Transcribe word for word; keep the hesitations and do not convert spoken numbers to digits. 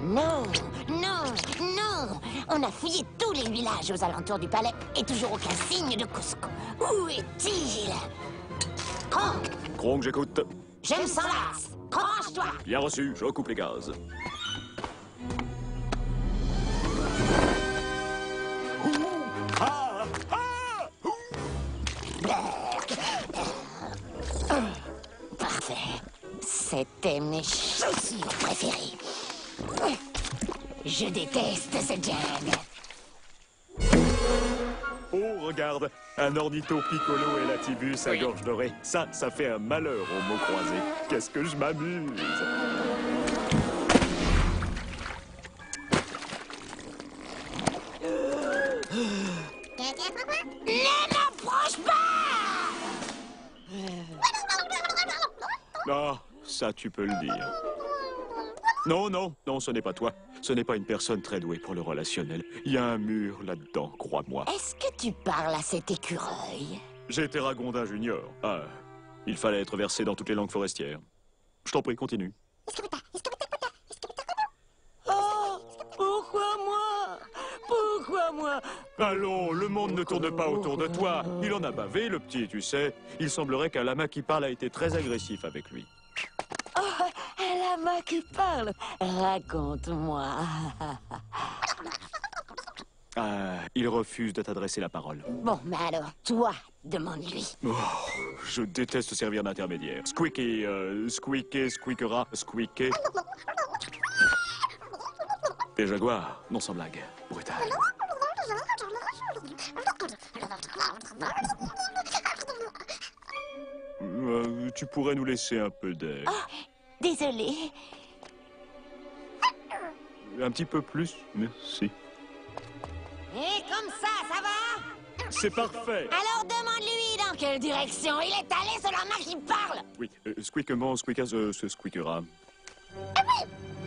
Non, non, non. On a fouillé tous les villages aux alentours du palais et toujours aucun signe de Cusco. Où est-il? Kronk, Kronk, j'écoute. je me sens lasse. Range-toi. Bien reçu, je coupe les gaz. Ah, ah, Parfait. C'était mes chaussures préférées. Je déteste cette gêne. Oh, regarde, un ornitho piccolo et latibus à Oui. gorge dorée. Ça, ça fait un malheur aux mots croisés. Qu'est-ce que je m'amuse. Ne m'approche pas! Ah, ça, tu peux le dire. Non, non, non, ce n'est pas toi. Ce n'est pas une personne très douée pour le relationnel. Il y a un mur là-dedans, crois-moi. Est-ce que tu parles à cet écureuil? J'étais Ragondin Junior. Ah, il fallait être versé dans toutes les langues forestières. Je t'en prie, continue. Oh, pourquoi moi? Pourquoi moi? Allons, le monde ne tourne pas autour de toi. Il en a bavé, le petit, tu sais. Il semblerait qu'un lama qui parle a été très agressif avec lui. Oh, un lama qui parle. Raconte-moi. Ah, il refuse de t'adresser la parole. Bon, mais alors, toi, demande-lui. Oh, je déteste servir d'intermédiaire. Squeaky, euh, squeaker, squeakera, squeaker. Et jaguar, non sans blague, brutal. Euh, tu pourrais nous laisser un peu d'air. Désolée. Un petit peu plus, merci. Et comme ça, ça va? C'est parfait. Alors demande-lui dans quelle direction il est allé, ce lama qui parle. Oui, euh, squeakement, squeakas, euh, se squeakera. Ah oui,